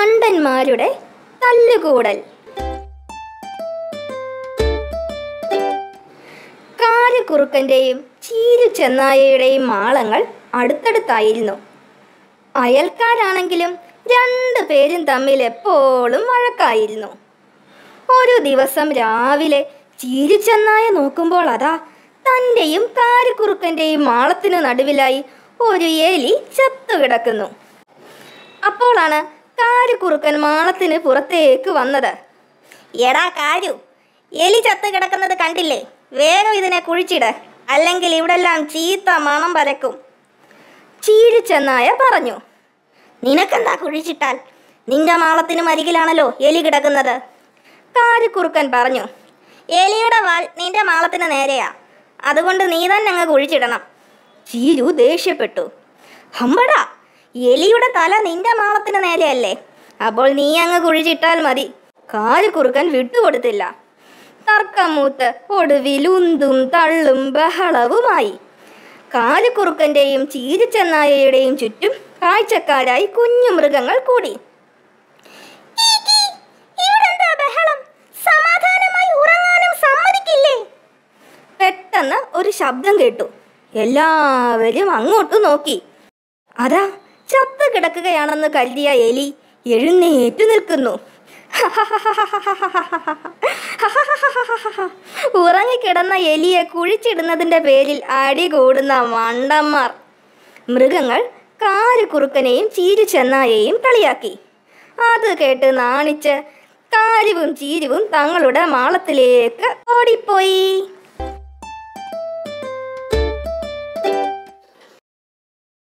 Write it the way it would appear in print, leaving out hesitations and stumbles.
മണ്ടന്മാരുടെ തല്ലുകൂടൽ. കാരുകുറുക്കൻ്റെയും ചീരുചെന്നായയുടെയും മാളങ്ങൾ അടുത്തടുത്തായിരുന്നു. അയൽക്കാരാണെങ്കിലും രണ്ടുപേരും തമ്മിൽ എപ്പോഴും വഴക്കായിരുന്നു. ഒരു ദിവസം രാവിലെ ചീരുചെന്നായ നോക്കുമ്പോൾ അതാ തൻ്റെയും കാരുകുറുക്കൻ്റെയും മാളത്തിനു നടുവിലായി ഒരു എലി ചത്തുകിടക്കുന്നു. അപ്പോഴാണ് കാരുകുറുക്കൻ മാളത്തിന് പുറത്തേക്ക് വന്നത്. എടാ കാരു, എലി ചത്ത് കിടക്കുന്നത് കണ്ടില്ലേ? വേഗം ഇതിനെ കുഴിച്ചിട്, അല്ലെങ്കിൽ ഇവിടെല്ലാം ചീത്ത മണം പരക്കും. ചീരുചെന്നായ പറഞ്ഞു. നിനക്കെന്താ കുഴിച്ചിട്ടാൽ? നിന്റെ മാളത്തിനും അരികിലാണല്ലോ എലി കിടക്കുന്നത്. കാരുകുറുക്കൻ പറഞ്ഞു. എലിയുടെ വാൽ നിന്റെ മാളത്തിന് നേരെയാ, അതുകൊണ്ട് നീ തന്നെ അങ്ങ് കുഴിച്ചിടണം. ചീരു ദേഷ്യപ്പെട്ടു. ഹമ്പടാ, എലിയുടെ തല നിന്റെ മാളത്തിന് നേരെയല്ലേ, അപ്പോൾ നീ അങ്ങ് കുഴിച്ചിട്ടാൽ മതി. കാരുകുറുക്കൻ വിട്ടുകൊടുത്തില്ല. തർക്കമൂത്ത് ഒടുവിൽ ഉന്തും തള്ളും ബഹളവുമായി. കാരുകുറുക്കൻ്റെയും ചീരുചെന്നായയുടെയും ചുറ്റും കാഴ്ചക്കാരായി കുഞ്ഞു മൃഗങ്ങൾ കൂടി. പെട്ടെന്ന് ഒരു ശബ്ദം കേട്ടു. എല്ലാവരും അങ്ങോട്ട് നോക്കി. അതാ ചത്ത് കിടക്കുകയാണെന്ന് കരുതിയ എലി എഴുന്നേറ്റു നിൽക്കുന്നു. ഉറങ്ങിക്കിടന്ന എലിയെ കുഴിച്ചിടുന്നതിൻ്റെ പേരിൽ അടികൂടുന്ന മണ്ടന്മാർ. മൃഗങ്ങൾ കാരുകുറുക്കനെയും ചീരുചെന്നായയെയും കളിയാക്കി. അത് കേട്ട് നാണിച്ച് കാരുവും ചീരുവും തങ്ങളുടെ മാളത്തിലേക്ക് ഓടിപ്പോയി.